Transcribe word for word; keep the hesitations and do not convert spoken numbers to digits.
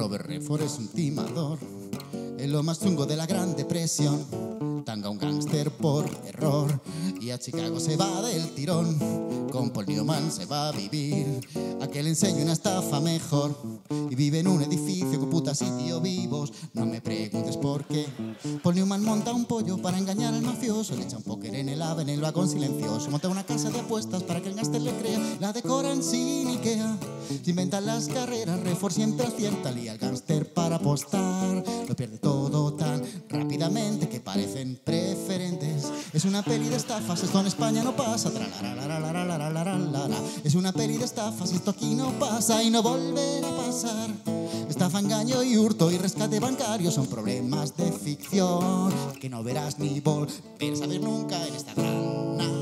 Robert Redford es un timador, es lo más chungo de la Gran Depresión. Tanga un gángster por error y a Chicago se va del tirón. Con Paul Newman se va a vivir a que le enseñe una estafa mejor. Y vive en un edificio con putas y tío vivos. No me preguntes por qué. Paul Newman monta un pollo para engañar al mafioso. Le echa un póker en el ave en el vagón silencioso. Monta una casa de apuestas para que el gángster le crea. La decoran sin Ikea. Se inventan las carreras, Redford siempre acierta. Lía al gángster para apostar. Lo pierde todo tan rápidamente que parecen preferentes. Es una peli de estafas, esto en España no pasa. Es una peli de estafas, esto aquí no pasa y no volverá a pasar. Estafa, engaño y hurto y rescate bancario son problemas de ficción que no verás ni volver a saber nunca en esta gran